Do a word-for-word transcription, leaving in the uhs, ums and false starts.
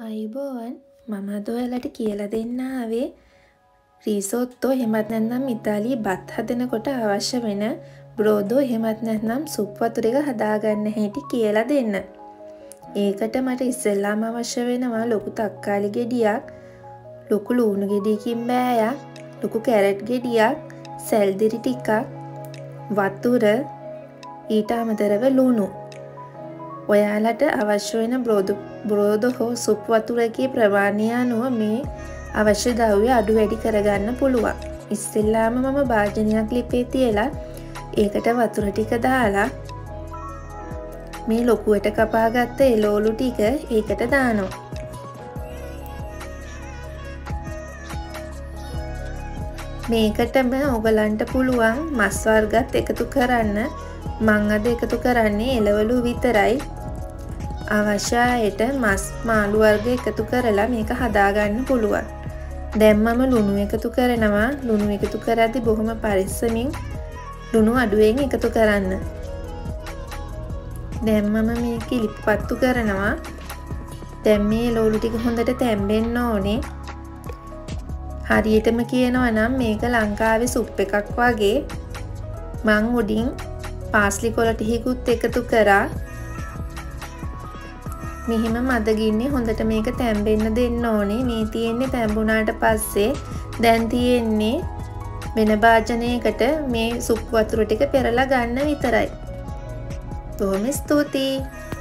අයිබෝවන් මම අද ඔයාලට කියලා දෙන්න ආවේ රිසෝට්ටෝ එහෙමත් නැත්නම් ඉතාලියේ බත් හදනකොට අවශ්‍ය වෙන බ්‍රෝදෝ එහෙමත් නැත්නම් සුප් වතුර එක හදාගන්න හැටි කියලා දෙන්න. ඒකට මට ඉස්සෙල්ලාම අවශ්‍ය වෙනවා ලොකු තක්කාලි ගෙඩියක්, ලොකු ලුණු ගෙඩියකින් බෑයක්, ලොකු කැරට් ගෙඩියක්, සැල්දිරි ටිකක්, වතුර, ඊට අමතරව ලුණු. ඔයාලට අවශ්‍ය වෙන බ්‍රෝදෝ බ්‍රෝදෝ හෝ සුප් වතුරකේ ප්‍රමාණය අනුව මේ අවශ්‍ය ද්‍රව්‍ය අඩු වැඩි කරගන්න පුළුවන්. ඉස්සෙල්ලාම මම භාජනයක් ලිපේ තියලා ඒකට වතුර ටික දාලා මේ ලොකුවට කපාගත්ත එළවලු ටික ඒකට දානවා. මේකටම ඔයගලන්ට පුළුවන් මස් වර්ගත් එකතු කරන්න. මං අද එකතු කරන්නේ එළවලු විතරයි. අවශ්‍ය අයට මස් මාළු වර්ග එකතු කරලා මේක හදාගන්න පුළුවන්. දැන් මම ලුණු එකතු කරනවා. ලුණු එකතු කරද්දී බොහොම පරිස්සමින් ලුණු අඩුවෙන් එකතු කරන්න. දැන් මම මේක ලිප්පත්තු කරනවා. දැන් මේ එළවලු ටික හොඳට තැම්බෙන්න ඕනේ. හරියටම කියනවා නම් මේක ලංකාවේ සුප් එකක් වගේ. මං උඩින් පාස්ලි කොළ ටිකකුත් එකතු කරා. මෙහිම මද ගින්නේ හොඳට මේක තැම්බෙන්න දෙන්න ඕනේ. මේ තියෙන්නේ තැම්බුණාට පස්සේ දැන් තියෙන්නේ වෙන භාජනයකට මේ සුප් වතුර ටික පෙරලා ගන්න විතරයි. බොහොම ස්තුතියි.